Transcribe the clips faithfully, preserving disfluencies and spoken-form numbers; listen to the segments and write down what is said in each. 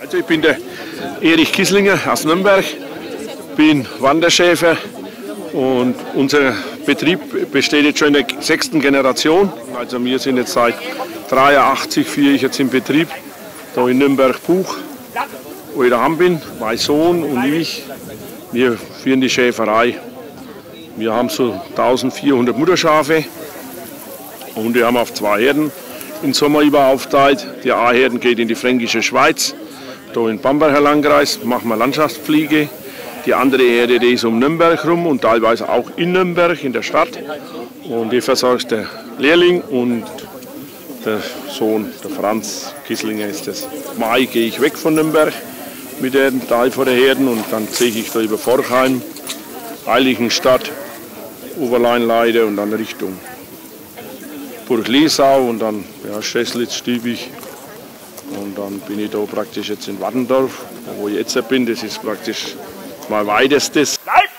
Also ich bin der Erich Kisslinger aus Nürnberg, bin Wanderschäfer und unser Betrieb besteht jetzt schon in der sechsten Generation. Also wir sind jetzt seit dreiundachtzig, führe ich jetzt im Betrieb, da in Nürnberg-Buch, wo ich daheim bin. Mein Sohn und ich, wir führen die Schäferei. Wir haben so eintausendvierhundert Mutterschafe und wir haben auf zwei Herden im Sommer über aufgeteilt. Die A-Herden geht in die fränkische Schweiz, da in Bamberger Landkreis machen wir Landschaftspflege. Die andere Herde, die ist um Nürnberg rum und teilweise auch in Nürnberg in der Stadt. Und die versorgt der Lehrling und der Sohn, der Franz Kisslinger ist das. Im Mai gehe ich weg von Nürnberg mit dem Teil von der Herden und dann ziehe ich da über Forchheim, Heiligenstadt, Oberleinleide und dann Richtung Burg Lesau und dann ja, Scheslitz, Stübig. Und dann bin ich da praktisch jetzt in Wattendorf, wo ich jetzt bin. Das ist praktisch mein weitestes.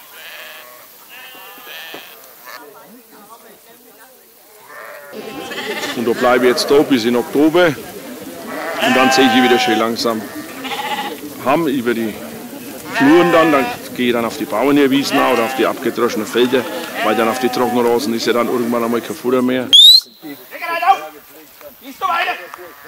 Und da bleibe ich jetzt da bis in Oktober. Und dann sehe ich wieder schön langsam Hamm über die Fluren dann. Dann gehe ich dann auf die Bauernwiesen oder auf die abgedroschenen Felder, weil dann auf die Trockenrasen ist ja dann irgendwann einmal kein Futter mehr. Gehst du weiter?